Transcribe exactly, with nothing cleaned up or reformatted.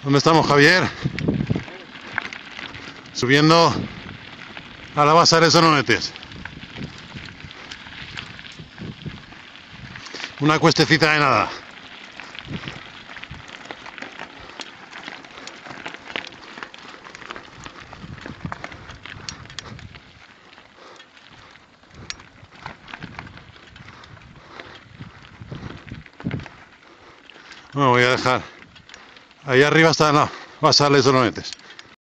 ¿Dónde estamos, Javier? Subiendo a la base de Sononetes. Una cuestecita de nada. Bueno, voy a dejar. Ahí arriba está la base de Sononetes.